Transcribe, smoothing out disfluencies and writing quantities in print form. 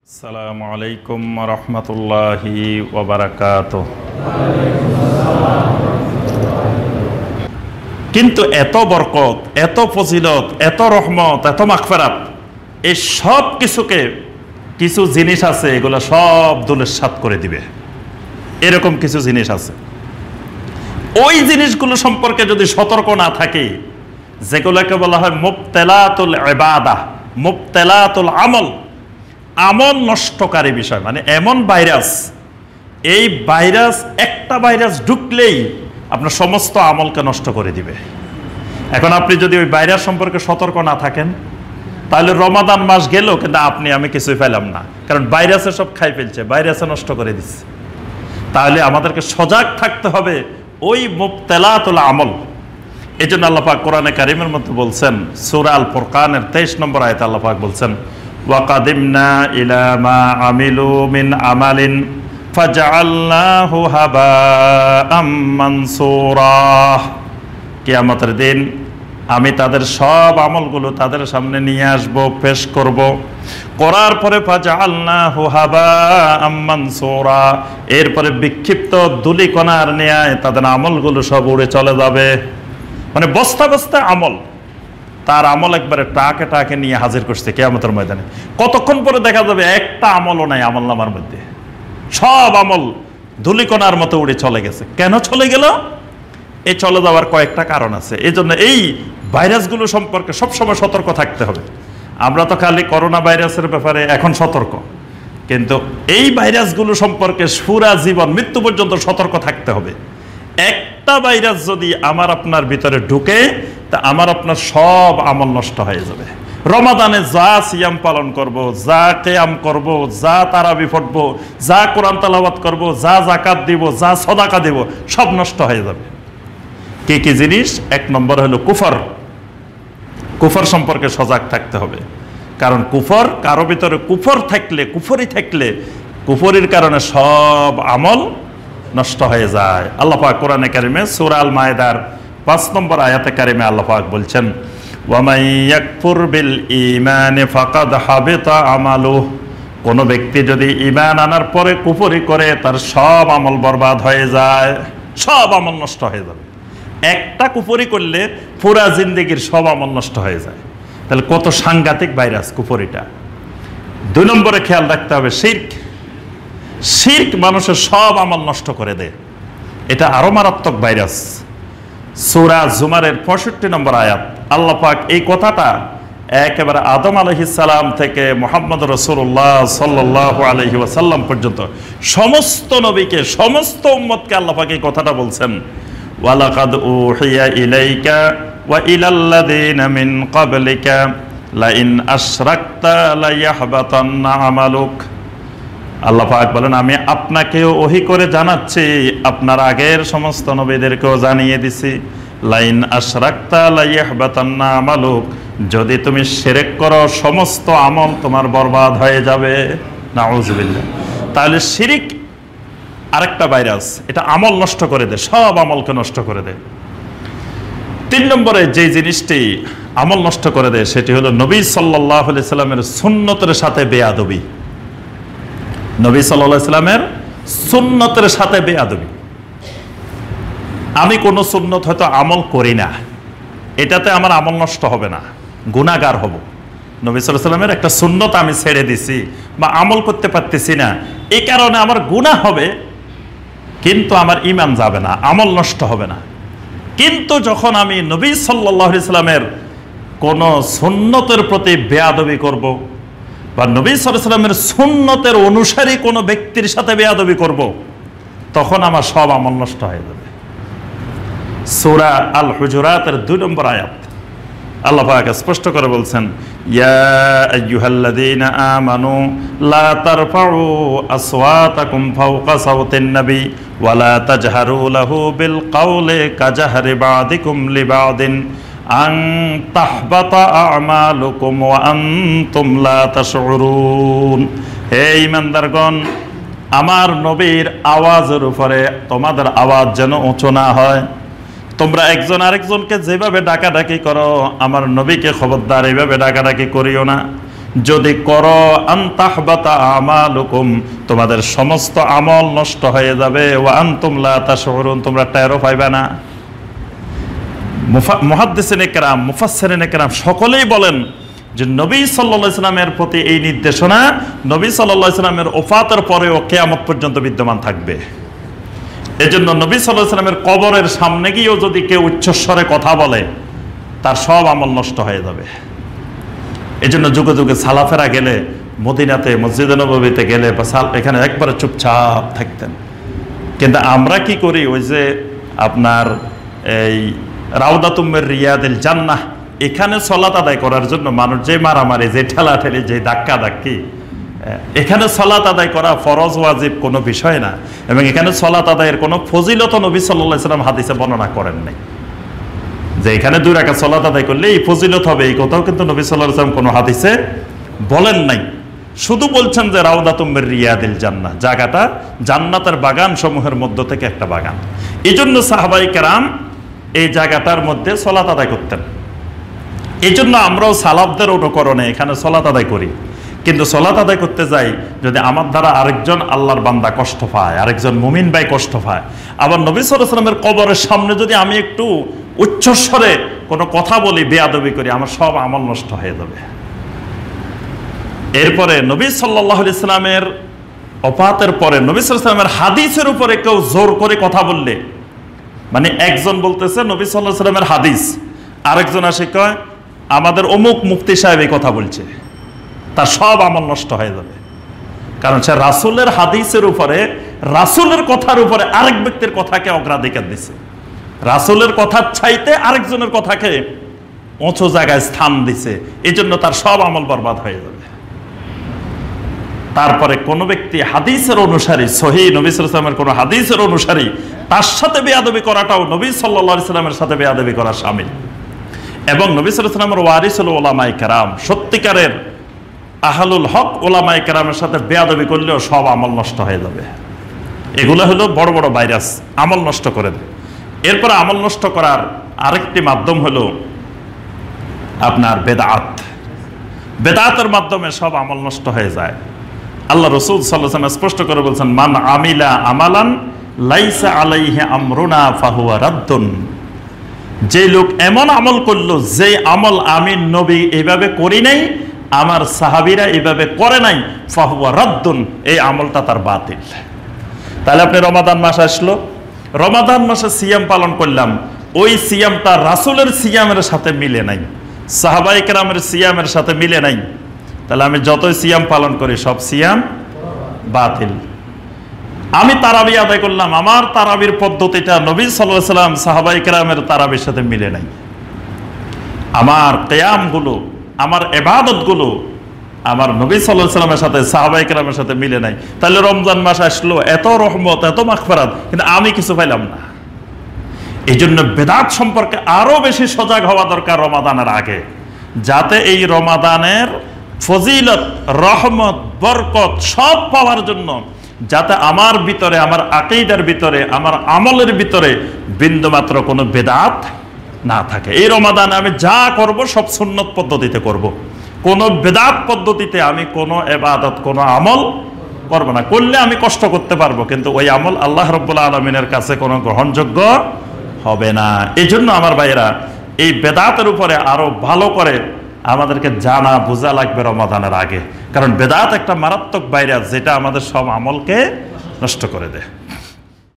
আসসালামু আলাইকুম ওয়া রাহমাতুল্লাহি ওয়া বারাকাতুহু। কিন্তু এত বরকত, এত ফজিলত, এত রহমত, এত মাগফিরাত, এই সব কিছুকে কিছু জিনিস আছে এগুলো সব ধূলিসাৎ করে দিবে। এরকম কিছু জিনিস আছে, ওই জিনিসগুলো সম্পর্কে যদি সতর্ক না থাকে, যেগুলোকে বলা হয় মুবতেলাতুল ইবাদাহ, মুবতেলাতুল আমল, আমল নষ্টকারী বিষয়। মানে এমন ভাইরাস, এই ভাইরাস একটা ভাইরাস ঢুকলেই আপনার সমস্ত আমলকে নষ্ট করে দিবে। এখন আপনি যদি ওই ভাইরাস সম্পর্কে সতর্ক না থাকেন, তাহলে রমাদান মাস গেল কিন্তু আমি কিছুই পেলাম না, কারণ ভাইরাসে সব খাই ফেলছে, ভাইরাসে নষ্ট করে দিচ্ছে। তাহলে আমাদেরকে সজাগ থাকতে হবে ওই মুবতেলাতুল আমল। এই জন্য আল্লাহ পাক কোরআনে কারিমের মধ্যে বলছেন, সূরা আল ফুরকানের 23 নম্বর আয়াতে আল্লাহ পাক বলছেন, ওয়াকাদিমনা ইলা মা আমিলু মিন আমালিন ফাজআলনাহু হাবাআম মানসুরা। কিয়ামতের দিন আমি তাদের সব আমলগুলো তাদের সামনে নিয়ে আসব, পেশ করব, করার পরে ফাজআলনাহু হাবাআম মানসুরা, এরপরে বিক্ষিপ্ত ধূলিকণার ন্যায় তাদের আমলগুলো সব উড়ে চলে যাবে। মানে বস্তা বস্তা আমল, তার আমল একবারে টাকে টাকে নিয়ে হাজির করছে কিয়ামতের ময়দানে। কতক্ষণ পরে দেখা যাবে একটা আমলও নাই আমলনামার মধ্যে, সব আমল ধূলিকণার মতো উড়ে চলে গেছে। কেন চলে গেল? এই চলে যাওয়ার কয়েকটা কারণ আছে। এই জন্য এই ভাইরাসগুলো সম্পর্কে সবসময় সতর্ক থাকতে হবে। আমরা তো খালি করোনা ভাইরাসের ব্যাপারে এখন সতর্ক, কিন্তু এই ভাইরাসগুলো সম্পর্কে পুরা জীবন মৃত্যু পর্যন্ত সতর্ক থাকতে হবে। একটা ভাইরাস যদি আমার আপনার ভিতরে ঢুকে, তা আমার আপনার সব আমল নষ্ট হয়ে যাবে। রমাদানে যা সিয়াম পালন করব, যা কিয়াম করব, যা তারাবি পড়ব, যা কোরআন তেলাওয়াত করব, যা যাকাত দিব, যা সদাকা দেব, সব নষ্ট হয়ে যাবে। কি কি জিনিস? এক নম্বর হলো কুফর। কুফর সম্পর্কে সজাগ থাকতে হবে, কারণ কুফর, কারো ভিতরে কুফর থাকলে, কুফরি থাকলে, কুফরির কারণে সব আমল নষ্ট হয়ে যায়। আল্লাহ পাক কোরআনে কারিমে সূরা আল মায়েদার 5 নম্বর আয়াতে কারিমে আল্লাহ পাক বলছেন, ওয়ামাই ইয়াকফুর বিল ঈমানি ফাকাদ হাবিতা আমালুহু। কোন ব্যক্তি যদি ঈমান আনার পরে কুফরি করে, তার সব আমল বরবাদ হয়ে যায়, সব আমল নষ্ট হয়ে যাবে। একটা কুফরি করলে পুরা জিন্দেগির সব আমল নষ্ট হয়ে যায়। তাহলে কত সাংঘাতিক ভাইরাস কুফরিটা। 2 নম্বরে খেয়াল রাখতে হবে শিরক। শিরক মানুষের সব আমল নষ্ট করে দেয়, এটা আরো মারাত্মক ভাইরাস। সূরা জুমারের 65 নম্বর আয়াত আল্লাহ পাক এই কথাটা একেবারে আদম আলাইহিস সালাম থেকে মুহাম্মদ রাসূলুল্লাহ সাল্লাল্লাহু আলাইহি ওয়াসাল্লাম পর্যন্ত সমস্ত নবীকে, সমস্ত উম্মতকে আল্লাহ পাক এই কথাটা বলছেন, ওয়ালাকাদ উহিয়া ইলাইকা ওয়া ইলাল্লাযিনা মিন ক্বাবলিকা লাইন আশরাকতা লায়াহবাতান্না আমালুক। আল্লাহ পাক বলেন, আমি আপনাকেও ওহী করে জানাচ্ছি, আপনার আগের সমস্ত নবীদেরকেও জানিয়ে দিছি, লাইন আশরাকতা লায়াহবাতান্না আমালুক, যদি তুমি শিরক করো সমস্ত আমল তোমার বরবাদ হয়ে যাবে। নাউযুবিল্লাহ। তাহলে শিরক আরেকটা ভাইরাস, এটা আমল নষ্ট করে দেয়, সব আমলকে নষ্ট করে দেয়। 3 নম্বরে যে জিনিসটি আমল নষ্ট করে দেয়, সেটি হলো নবী সাল্লাল্লাহু আলাইহি সাল্লামের সুন্নতের সাথে বেয়াদবি। নবী সাল্লাল্লাহু আলাইহি সাল্লামের সুন্নতের সাথে বেয়াদবি। আমি কোনো সুন্নত হয়তো আমল করি না, এটাতে আমার আমল নষ্ট হবে না, গুনাহগার হব। নবী সাল্লাল্লাহু আলাইহি সাল্লামের একটা সুন্নত আমি ছেড়ে দিছি বা আমল করতে পারতেছি না, এই কারণে আমার গুনাহ হবে, কিন্তু আমার ঈমান যাবে না, আমল নষ্ট হবে না। কিন্তু যখন আমি নবী সাল্লাল্লাহু আলাইহি সাল্লামের কোন সুন্নতের প্রতি বেয়াদবি করব, বা নবী সাল্লাল্লাহু আলাইহি সাল্লামের সুন্নতের অনুসারী কোনো ব্যক্তির সাথে বেয়াদবি করব, তখন আমার সব আমল নষ্ট হয়ে যাবে। সূরা আল হুজুরাতের 2 নম্বর আয়াত আল্লাহ পাক স্পষ্ট করে বলছেন, ইয়া আইয়ুহাল্লাযীনা আমানু লা তারফাউ আসওয়াতাকুম ফাওকা সাওতিন নবী ওয়া লা তাজহারু লাহু বিল কাওলি কাজাহরি বা'দিকুম লিবা'দিন আন তাহবাতা আমালুকুম ওয়া আনতুম লা তাশউরুন। হে ঈমানদারগণ, আমার নবীর আওয়াজের উপরে তোমাদের আওয়াজ যেন উঁচু না হয়। তোমরা একজন আরেকজনকে যেভাবে ডাকাডাকি করো, আমার নবীকে খবরদার এইভাবে ডাকাডাকি করিও না। যদি করো আনতাহবাতা আমালুকুম, তোমাদের সমস্ত আমল নষ্ট হয়ে যাবে, ওয়া আনতুম লা তাশউরুন, তোমরা টেরও পাইবে না। মুহাদ্দিসিনে কেরাম, মুফাসসিরিনে কেরাম সকলেই বলেন যে নবী সাল্লাল্লাহু আলাইহি ওয়াসাল্লামের প্রতি এই নির্দেশনা নবী সাল্লাল্লাহু আলাইহি ওয়াসাল্লামের ওফাতের পরেও কিয়ামত পর্যন্ত বিদ্যমান থাকবে। এজন্য নবী সাল্লাল্লাহু আলাইহি ওয়াসাল্লামের কবরের সামনে গিয়েও যদি কেউ উচ্চস্বরে কথা বলে, তার সব আমল নষ্ট হয়ে যাবে। এজন্য যুগে যুগে সালাফেরা গেলে, মদিনাতে মসজিদে নববীতে গেলে বা এখানে একবারে চুপচাপ থাকতেন। কিন্তু আমরা কি করি, ওই যে আপনার এই রাউদাতুম মির রিয়াদিল জান্নাহ, এখানে সালাত আদায় করার জন্য মানুষ যে মারামারি, যে ঠেলাঠেলি, যে ধাক্কা ধাক্কি, এখানে সালাত আদায় করা ফরজ ওয়াজিব কোনো বিষয় না। এবং এখানে সালাত আদায়ের কোনো ফজিলত নবী সাল্লাল্লাহু আলাইহি ওয়াসাল্লাম হাদিসে বর্ণনা করেন নাই যে এখানে 2 রাকাত সালাত আদায় করলে এই ফজিলত হবে, এই কথাও কিন্তু নবী সাল্লাল্লাহু আলাইহি ওয়াসাল্লাম কোনো হাদিসে বলেন নাই। শুধু বলছেন যে রাউদাতুম মির রিয়াদিল জান্নাহ, জায়গাটা জান্নাতের বাগান সমূহের মধ্য থেকে একটা বাগান। এই জন্য সাহাবায়ে কেরাম এই জায়গাটার মধ্যে সালাত আদায় করতেন। এই জন্য আমরাও সালাফদের অনুকরণে এখানে সালাত আদায় করি। কিন্তু সালাত আদায় করতে যাই, যদি আমার দ্বারা আরেকজন আল্লাহর বান্দা কষ্ট পায়, আরেকজন মুমিন ভাই কষ্ট পায়, আবার নবী সাল্লাল্লাহু আলাইহি ওয়াসাল্লামের কবরের সামনে যদি আমি একটু উচ্চস্বরে কোনো কথা বলি, বেয়াদবি করি, আমার সব আমল নষ্ট হয়ে যাবে। এরপরে নবী সাল্লাল্লাহু আলাইহি ওয়াসাল্লামের ওফাতের পরে নবী সাল্লাল্লাহু আলাইহি ওয়াসাল্লামের হাদিসের উপরে কেউ জোর করে কথা বললে, মানে একজন বলতেছে নবী সাল্লাল্লাহু আলাইহি ওয়াসাল্লামের হাদিস, আরেকজন আসে কয় আমাদের অমুক মুফতি সাহেব এই কথা বলছে, তার সব আমল নষ্ট হয়ে যাবে। কারণ সে রাসূলের হাদিসের উপরে, রাসূলের কথার উপরে আরেক ব্যক্তির কথাকে অগ্রাধিকার দিছে, রাসূলের কথার চাইতে আরেকজনের কথাকে উঁচু জায়গায় স্থান দিছে। এই জন্য তার সব আমল বরবাদ হয়ে যাবে। তারপরে কোন ব্যক্তি হাদিসের অনুসারী, সহিহ নবী সাল্লাল্লাহু আলাইহি ওয়াসাল্লামের কোন হাদিসের অনুসারী, তার সাথে বেয়াদবি করাটাও নবী সাল্লাল্লাহু আলাইহি ওয়াসাল্লামের সাথে বেয়াদবি করা শামিল। এবং নবী সাল্লাল্লাহু আলাইহি ওয়াসাল্লামের ওয়ারিসুল উলামায়ে কেরাম, সত্যিকারের আহলুল হক উলামায়ে কেরামের সাথে বেয়াদবি করলেও সব আমল নষ্ট হয়ে যাবে। এগুলো হলো বড় বড় ভাইরাস, আমল নষ্ট করে দেয়। এরপর আমল নষ্ট করার আরেকটি মাধ্যম হলো আপনার বেদাত। বেদাতের মাধ্যমে সব আমল নষ্ট হয়ে যায়। আল্লাহ রাসূল সাল্লাল্লাহু আলাইহি ওয়াসাল্লাম স্পষ্ট করে বলেছেন, মান আমিলা আমালান লাইসা আলাইহি আমরুনা ফাহুয়া রাদ্দুন। যে লোক এমন আমল করলো, যে আমল আমি নবী এইভাবে করি নাই, আমার সাহাবীরা এইভাবে করে নাই, ফাহুয়া রাদ্দুন, এই আমলটা তার বাতিল। তাহলে আপনি রমাদান মাস আসলো, রমাদান মাসে সিয়াম পালন করলাম, ওই সিয়ামটা রাসূলের সিয়ামের সাথে মিলে নাই, সাহাবায়ে কেরামের সিয়ামের সাথে মিলে নাই, তাহলে আমি যতই সিয়াম পালন করি সব সিয়াম বাতিল। আমি তারাবি আদায় করলাম, আমার তারাবির পদ্ধতিটা নবী সাল্লাল্লাহু আলাইহি ওয়াসাল্লাম সাহাবায়ে কেরামের তারাবির সাথে মিলে নাই, আমার কিয়ামগুলো, আমার ইবাদতগুলো আমার নবী সাল্লাল্লাহু আলাইহি ওয়াসাল্লামের সাথে, সাহাবায়ে কেরামের সাথে মিলে নাই, তাহলে রমজান মাস আসলো, এত রহমত, এত মাগফিরাত, কিন্তু আমি কিছু পাইলাম না। এই জন্য বেদাত সম্পর্কে আরো বেশি সজাগ হওয়া দরকার রমাদানের আগে, যাতে এই রমাদানের ফজিলত, রহমত, বরকত সব পাওয়ার জন্য যাতে আমার ভিতরে, আমার আকীদার ভিতরে, আমার আমলের ভিতরে বিন্দুমাত্র কোনো বেদাত না থাকে। এই রমাদানে আমি যা করব সব সুন্নত পদ্ধতিতে করব, কোনো বেদাত পদ্ধতিতে আমি কোনো ইবাদত, কোনো আমল করব না। করলে আমি কষ্ট করতে পারবো, কিন্তু ওই আমল আল্লাহ রাব্বুল আলামিনের কাছে কোনো গ্রহণযোগ্য হবে না। এই জন্য আমার ভাইয়েরা, এই বেদাতের উপরে আরো ভালো করে আমাদেরকে জানা বোঝা লাগবে রমাদানের আগে, কারণ বেদাত একটা মারাত্মক ভাইরাস, যেটা আমাদের সব আমলকে নষ্ট করে দেয়।